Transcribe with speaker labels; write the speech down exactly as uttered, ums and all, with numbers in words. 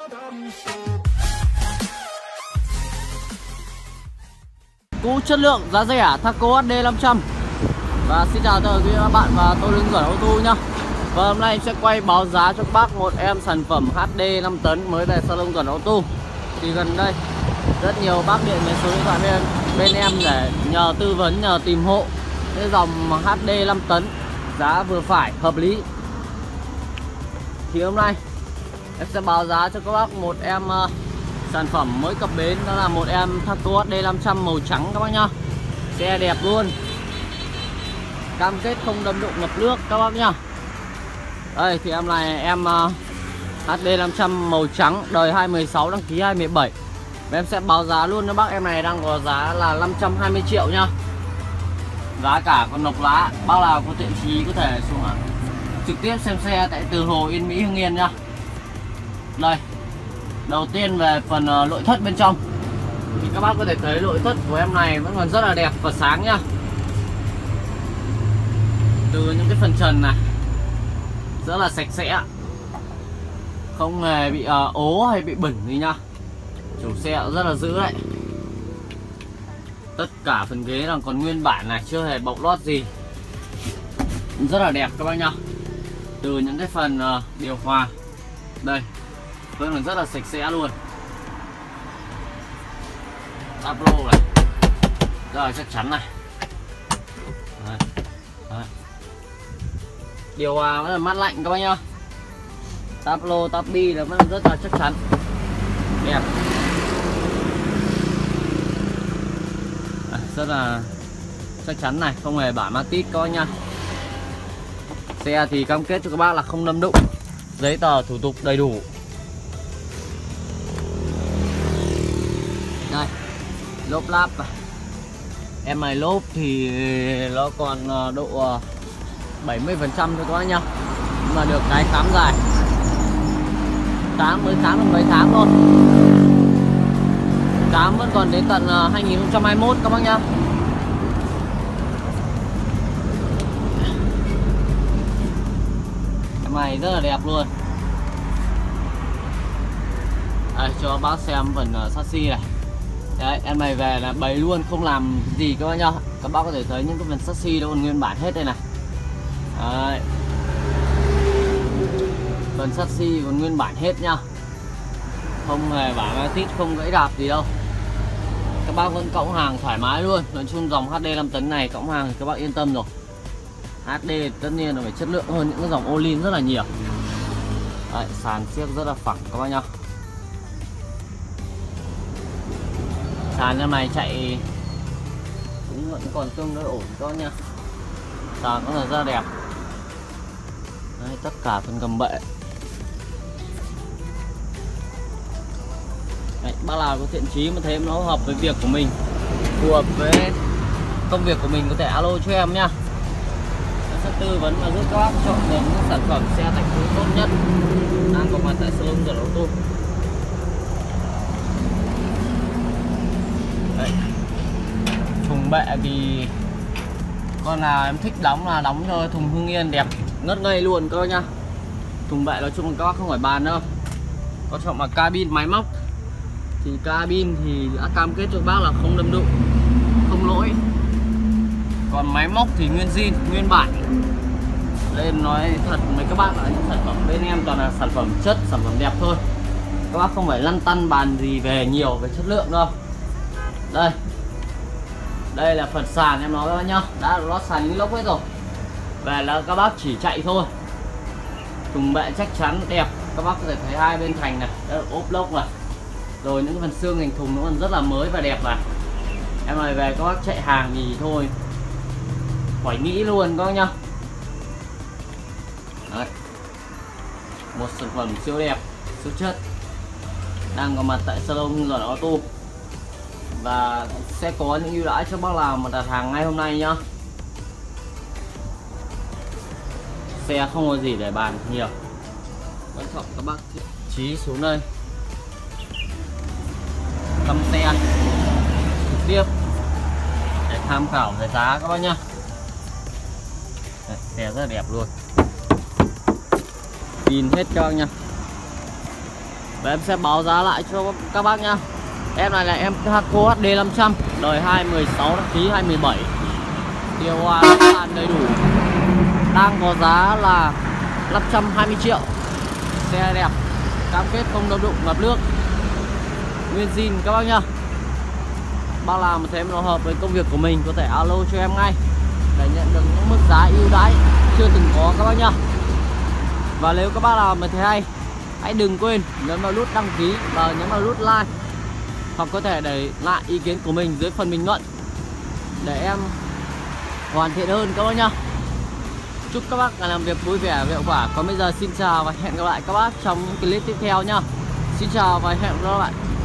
Speaker 1: Cũ chất lượng giá rẻ Thaco hát đê năm trăm. Và xin chào tất cả các bạn và tôi hướng dẫn ô tô nhá. Và hôm nay em sẽ quay báo giá cho các bác một em sản phẩm hát đê năm tấn mới về salon Duẩn ô tô. Thì gần đây rất nhiều bác điện đến số điện thoại bên, bên em để nhờ tư vấn, nhờ tìm hộ cái dòng hát đê năm tấn giá vừa phải hợp lý. Thì hôm nay em sẽ báo giá cho các bác một em uh, sản phẩm mới cập bến, đó là một em Thaco hát đê năm trăm màu trắng các bác nhá. Xe đẹp luôn, cam kết không đâm đụng ngập nước các bác nhá. Đây thì em này em uh, hát đê năm trăm màu trắng, đời hai mười sáu, đăng ký hai mười bảy. Và em sẽ báo giá luôn cho bác. Em này đang có giá là năm trăm hai mươi triệu nhá. Giá cả còn nộp lá. Bác nào có thiện chí có thể xuống ạ, trực tiếp xem xe tại Từ Hồ, Yên Mỹ, Hưng Yên nhá. Đây, đầu tiên về phần uh, nội thất bên trong thì các bác có thể thấy nội thất của em này vẫn còn rất là đẹp và sáng nhá. Từ những cái phần trần này rất là sạch sẽ, không hề bị uh, ố hay bị bẩn gì nha. Chủ xe rất là giữ đấy. Tất cả phần ghế là còn nguyên bản này, chưa hề bọc lót gì, rất là đẹp các bác nhá. Từ những cái phần uh, điều hòa đây vẫn còn rất là sạch sẽ luôn. Táp lô này rất là chắc chắn này. Đấy. Đấy. Điều hòa vẫn là mát lạnh các bác nhá. Táp lô, táp bi là vẫn rất là chắc chắn, đẹp. À, rất là chắc chắn này, không hề bả ma tít các bác nha. Xe thì cam kết cho các bác là không đâm đụng, giấy tờ thủ tục đầy đủ. Đây, lốp láp em này lốp thì nó còn độ bảy mươi phần trăm thôi các bác nhá, nhưng mà được cái khám dài, khám mới khám được mấy tháng thôi, khám vẫn còn đến tận hai nghìn không trăm hai mươi mốt các bác nhá. Em này rất là đẹp luôn. Đây, cho bác xem phần chassis này. Đấy, em này về là bày luôn, không làm gì các bác nhá. Các bác có thể thấy những cái phần chassis đó còn nguyên bản hết đây này. Đấy, phần chassis còn nguyên bản hết nhá, không hề bả ma tít, không gãy đạp gì đâu. Các bác vẫn cõng hàng thoải mái luôn. Nói chung dòng hát đê năm tấn này cõng hàng thì các bác yên tâm rồi. hát đê tất nhiên là phải chất lượng hơn những cái dòng Olin rất là nhiều. Đấy, sàn siếc rất là phẳng các bác nhá. Sàn em này chạy cũng vẫn còn tương đối ổn các bác nhá. Sàn cũng là rất là đẹp. Đấy, tất cả phần gầm bệ. Đấy, bác nào có thiện chí mà thấy nó hợp với việc của mình, phù hợp với công việc của mình, có thể alo cho em nhá. Em sẽ tư vấn và giúp các bác chọn được những sản phẩm xe thành phố tốt nhất đang có mặt tại salon Duẩn ô tô. Đấy, thùng bệ thì con nào em thích đóng là đóng thôi, thùng Hưng Yên đẹp ngất ngây luôn các bác nhá. Thùng bệ nói chung là các bác không phải bàn đâu. Quan trọng là cabin máy móc thì cabin thì đã cam kết cho bác là không đâm đụng, không lỗi. Còn máy móc thì nguyên zin, nguyên bản. Nên nói thật với các bác là những sản phẩm bên em toàn là sản phẩm chất, sản phẩm đẹp thôi. Các bác không phải lăn tăn bàn gì về nhiều về chất lượng đâu. Đây, đây là phần sàn em nói các bác nhá, đã được lót sàn inox hết rồi. Về là các bác chỉ chạy thôi. Thùng bệ chắc chắn đẹp, các bác có thể thấy hai bên thành này, đây là ốp lốc này. Rồi những phần xương thành thùng nó còn rất là mới và đẹp này. Em này về các bác chạy hàng thì thôi khỏi nghĩ luôn các bác nhá. Đấy, một sản phẩm siêu đẹp, siêu chất đang có mặt tại salon Duẩn ô tô. Và sẽ có những ưu đãi cho bác nào mà đặt hàng ngay hôm nay nhá. Xe không có gì để bàn nhiều, quan trọng các bác thiện chí xuống đây thăm xe trực tiếp để tham khảo về giá các bác nhá. Đấy, xe rất là đẹp luôn, pin hết cho nha. Và em sẽ báo giá lại cho các bác nhá. Em này là em Taco hát đê năm trăm, đời hai mười sáu, đăng ký hai mười bảy, điều hòa lăn đầy đủ, đang có giá là năm trăm hai mươi triệu. Xe đẹp, cam kết không đâm đụng ngập nước, nguyên zin các bác nhá. Bác nào mà thấy nó hợp với công việc của mình có thể alo cho em ngay để nhận được những mức giá ưu đãi chưa từng có các bác nhá. Và nếu các bác nào mà thấy hay, hãy đừng quên nhấn vào nút đăng ký và nhấn vào nút like, hoặc có thể để lại ý kiến của mình dưới phần bình luận để em hoàn thiện hơn các bác nhá. Chúc các bác làm việc vui vẻ và hiệu quả. Còn bây giờ xin chào và hẹn gặp lại các bác trong những clip tiếp theo nhá. Xin chào và hẹn gặp lại.